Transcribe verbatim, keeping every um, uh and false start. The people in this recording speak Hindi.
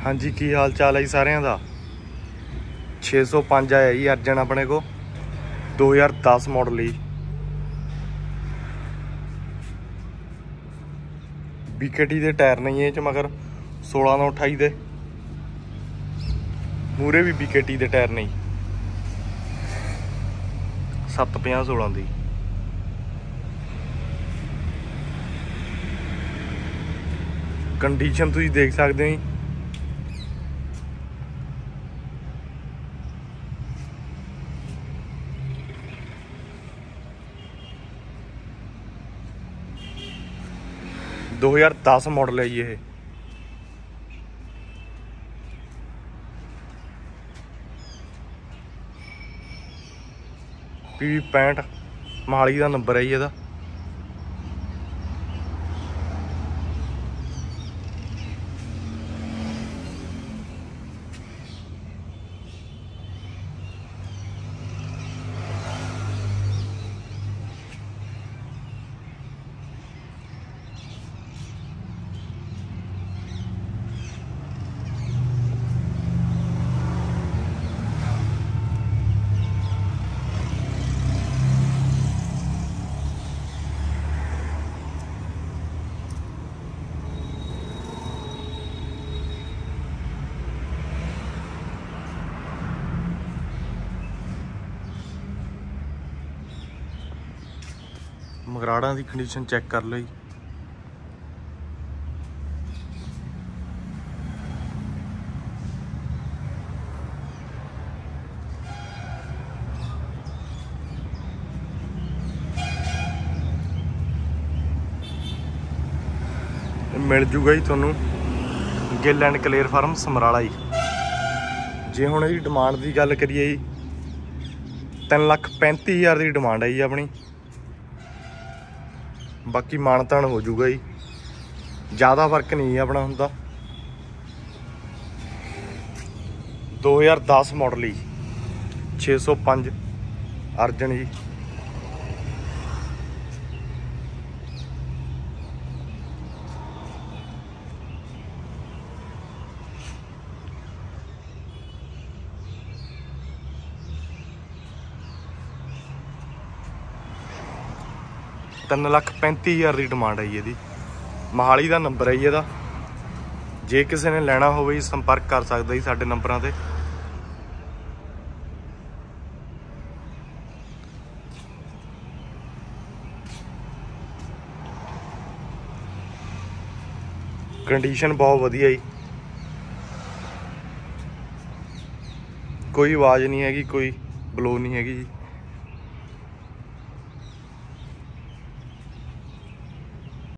हाँ जी, की हाल चाल है जी सारिਆਂ ਦਾ। छे सौ पाँच आया जी अर्जन अपने को दो हज़ार दस मॉडल ही। बीकेटी के टायर नहीं है मगर सोलह नौ अठाई दे मूरे भी बीकेटी के टायर नहीं सत्त पचास सोलह की। कंडीशन तुम देख सकते हो। दो हज़ार दस मॉडल है ये। पी पैंठ मोहाली का नंबर है जी ਇਹਦਾ। मगराड़ा की कंडीशन चेक कर लो जी। मिल जूगा जी थोनू गिल एंड कलेर फार्म समराला जी। जे हुण इसदी डिमांड की गल करिए जी तीन लख पैंती हज़ार की डिमांड है जी अपनी। बाकी मानतान हो जूगा जी, ज़्यादा फर्क नहीं अपना हुंदा। दो हज़ार दस मॉडल ही छे सौ पाँच अर्जन जी। तीन लख पैंती हज़ार की डिमांड है जी ਇਹਦੀ। मोहाली का नंबर है जी ਇਹਦਾ। जे किसी ने लेना हो जी संपर्क कर सकता जी साडे नंबरां ते। कंडीशन बहुत वधिया जी, कोई आवाज़ नहीं हैगी, कोई ब्लो नहीं हैगी जी।